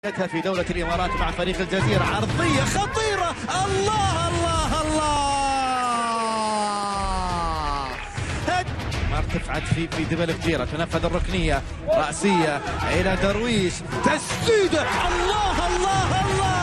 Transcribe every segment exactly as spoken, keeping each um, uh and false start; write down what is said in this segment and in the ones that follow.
في دولة الإمارات مع فريق الجزيرة، عرضية خطيرة، الله الله الله، ما ارتفعت في في دبل فجيرة، تنفذ الركنية رأسية إلى درويش، تسديدة، الله الله الله،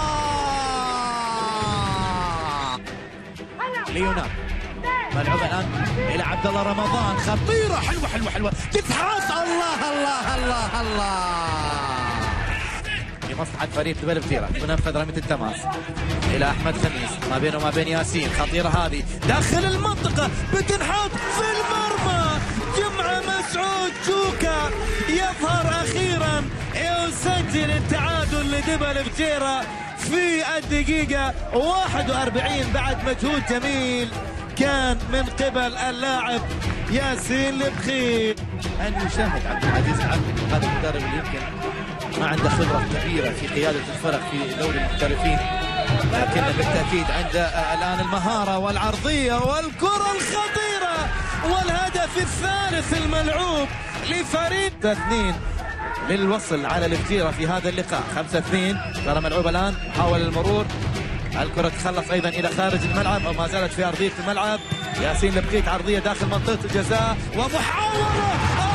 ليونار ملعوبة الآن إلى عبد الله رمضان، خطيرة، حلوة حلوة حلوة، تتحرس، الله الله الله الله، لمصلحة فريق دبل فجيرة، تنفذ رمية التماس إلى أحمد خميس، ما بينه وما بين ياسين، خطيرة هذه داخل المنطقة، بتنحط في المرمى، جمعة مسعود جوكا يظهر أخيرا يسجل التعادل لدبل فجيرة في الدقيقة واحد وأربعين بعد مجهود جميل كان من قبل اللاعب ياسين البخيت. أن يشاهد عبد العزيز العبدي، هذا المدرب اللي يمكن ما عنده خبرة كبيرة في قيادة الفرق في دوري المحترفين، لكن بالتأكيد عنده الآن المهارة والعرضية والكرة الخطيرة والهدف الثالث الملعوب لفريق اثنين للوصل على الفجيرة في هذا اللقاء. خمسة اثنين، ترى ملعوب الآن، حاول المرور، الكرة تخلص أيضا إلى خارج الملعب أو ما زالت في أرضية الملعب. ياسين البخيت عرضية داخل منطقة الجزاء ومحاولة